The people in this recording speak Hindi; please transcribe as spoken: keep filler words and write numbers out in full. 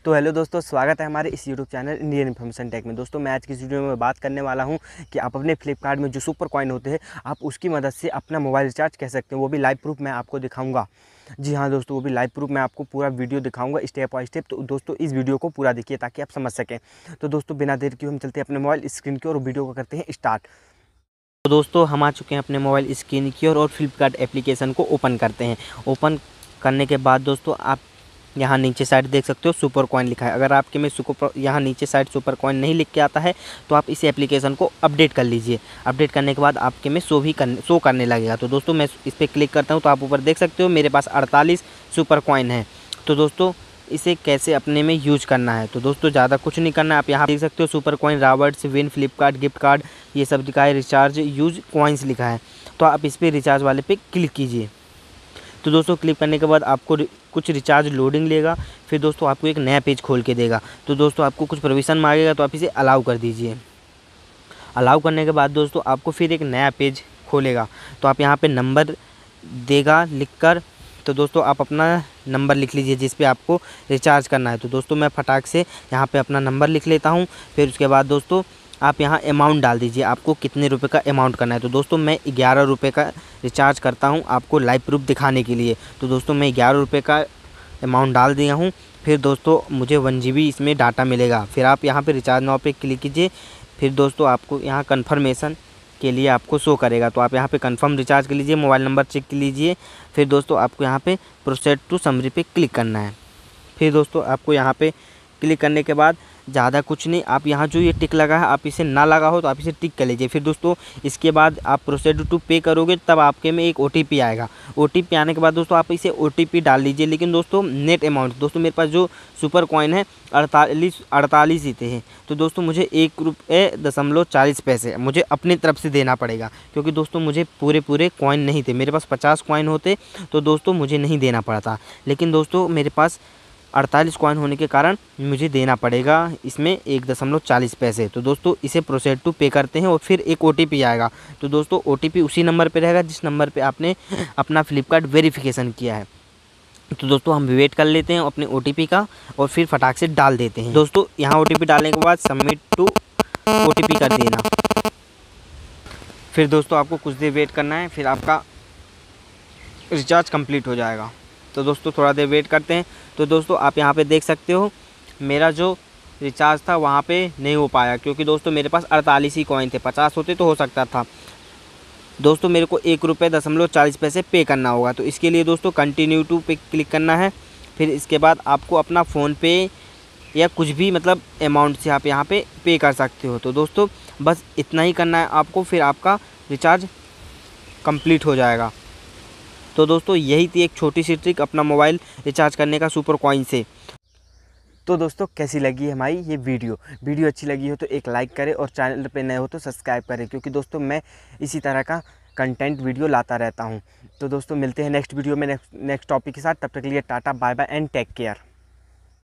तो हेलो दोस्तों, स्वागत है हमारे इस YouTube channel Indian information tech में। दोस्तों मैं आज की इस वीडियो में बात करने वाला हूं कि आप अपने फ्लिपकार्ट में जो सुपर कॉइन होते हैं आप उसकी मदद से अपना मोबाइल रिचार्ज कर सकते हैं, वो भी लाइव प्रूफ मैं आपको दिखाऊंगा। जी हाँ दोस्तों, वो भी लाइव प्रूफ मैं आपको पूरा वीडियो दिखाऊंगा स्टेप बाय स्टेप। तो दोस्तों इस वीडियो को पूरा देखिए ताकि आप समझ सकें। तो दोस्तों बिना देर किए हम चलते हैं अपने मोबाइल स्क्रीन की और वीडियो को करते हैं स्टार्ट। तो दोस्तों हम आ चुके हैं अपने मोबाइल स्क्रीन की ओर और फ्लिपकार्ट एप्लीकेशन को ओपन करते हैं। ओपन करने के बाद दोस्तों आप यहाँ नीचे साइड देख सकते हो सुपर कॉइन लिखा है। अगर आपके में सुपर यहाँ नीचे साइड सुपर कॉइन नहीं लिख के आता है तो आप इस एप्लीकेशन को अपडेट कर लीजिए। अपडेट करने के बाद आपके में शो भी करने शो करने लगेगा। तो दोस्तों मैं इस पर क्लिक करता हूँ तो आप ऊपर देख सकते हो मेरे पास अड़तालीस सुपर कॉइन है। तो दोस्तों इसे कैसे अपने में यूज करना है, तो दोस्तों ज़्यादा कुछ नहीं करना है। आप यहाँ देख सकते हो super coin, Roberts, win, Flipkart gift card, ये सब लिखा है। रिचार्ज यूज कॉइन्स लिखा है, तो आप इस पर रिचार्ज वाले पे क्लिक कीजिए। तो दोस्तों क्लिक करने के बाद आपको कुछ रिचार्ज लोडिंग लेगा, फिर दोस्तों आपको एक नया पेज खोल के देगा। तो दोस्तों आपको कुछ परमिशन मांगेगा तो आप इसे अलाउ कर दीजिए। अलाउ करने के बाद दोस्तों आपको फिर एक नया पेज खोलेगा, तो आप यहाँ पे नंबर देगा लिख कर। तो दोस्तों आप अपना नंबर लिख लीजिए जिस पे आपको रिचार्ज करना है। तो दोस्तों मैं फटाक से यहाँ पे अपना नंबर लिख लेता हूँ। फिर उसके बाद दोस्तों आप यहाँ अमाउंट डाल दीजिए, आपको कितने रुपए का अमाउंट करना है। तो दोस्तों मैं ग्यारह रुपये का रिचार्ज करता हूँ आपको लाइव प्रूफ दिखाने के लिए। तो दोस्तों मैं ग्यारह रुपये का अमाउंट डाल दिया हूँ। फिर दोस्तों मुझे वन जी बी इसमें डाटा मिलेगा। फिर आप यहाँ पे रिचार्ज नाउ पे क्लिक कीजिए। फिर दोस्तों आपको यहाँ कन्फर्मेशन के लिए आपको शो करेगा, तो आप यहाँ पे कंफर्म रिचार्ज कर लीजिए, मोबाइल नंबर चेक कर लीजिए। फिर दोस्तों आपको यहाँ पे प्रोसीड टू समरी पे क्लिक करना है। फिर दोस्तों आपको यहाँ पे क्लिक करने के बाद ज़्यादा कुछ नहीं, आप यहाँ जो ये टिक लगा है आप इसे ना लगा हो तो आप इसे टिक कर लीजिए। फिर दोस्तों इसके बाद आप प्रोसीड टू पे करोगे तब आपके में एक ओ टी पी आएगा। ओ टी पी आने के बाद दोस्तों आप इसे ओ टी पी डाल लीजिए। लेकिन दोस्तों नेट अमाउंट, दोस्तों मेरे पास जो सुपर कॉइन है अड़तालीस अड़तालीस ही थे हैं। तो दोस्तों मुझे एक रुपये दशमलव चालीस पैसे मुझे अपनी तरफ से देना पड़ेगा, क्योंकि दोस्तों मुझे पूरे पूरे कॉइन नहीं थे। मेरे पास पचास कॉइन होते तो दोस्तों मुझे नहीं देना पड़ता, लेकिन दोस्तों मेरे पास अड़तालीस कॉइन होने के कारण मुझे देना पड़ेगा इसमें एक दशमलव चालीस पैसे। तो दोस्तों इसे प्रोसीड टू पे करते हैं और फिर एक ओ टी पी आएगा। तो दोस्तों ओ टी पी उसी नंबर पे रहेगा जिस नंबर पे आपने अपना फ्लिपकार्ट वेरिफिकेशन किया है। तो दोस्तों हम वेट कर लेते हैं अपने ओ टी पी का और फिर फटाक से डाल देते हैं। दोस्तों यहाँ ओ टी पी डालने के बाद submit to O T P कर देना। फिर दोस्तों आपको कुछ देर वेट करना है, फिर आपका रिचार्ज कंप्लीट हो जाएगा। तो दोस्तों थोड़ा देर वेट करते हैं। तो दोस्तों आप यहाँ पे देख सकते हो मेरा जो रिचार्ज था वहाँ पे नहीं हो पाया, क्योंकि दोस्तों मेरे पास अड़तालीस ही कॉइन थे, पचास होते तो हो सकता था। दोस्तों मेरे को एक रुपये दशमलव चालीस पैसे पे करना होगा। तो इसके लिए दोस्तों कंटिन्यू टू पे क्लिक करना है। फिर इसके बाद आपको अपना फ़ोन पे या कुछ भी मतलब अमाउंट से आप यहाँ पे पे कर सकते हो। तो दोस्तों बस इतना ही करना है आपको, फिर आपका रिचार्ज कंप्लीट हो जाएगा। तो दोस्तों यही थी एक छोटी सी ट्रिक अपना मोबाइल रिचार्ज करने का सुपर कॉइन से। तो दोस्तों कैसी लगी हमारी ये वीडियो वीडियो अच्छी लगी हो तो एक लाइक करें और चैनल पे नए हो तो सब्सक्राइब करें, क्योंकि दोस्तों मैं इसी तरह का कंटेंट वीडियो लाता रहता हूँ। तो दोस्तों मिलते हैं नेक्स्ट वीडियो में नेक्स्ट नेक्स्ट टॉपिक के साथ। तब तक के लिए tata bye bye and take care.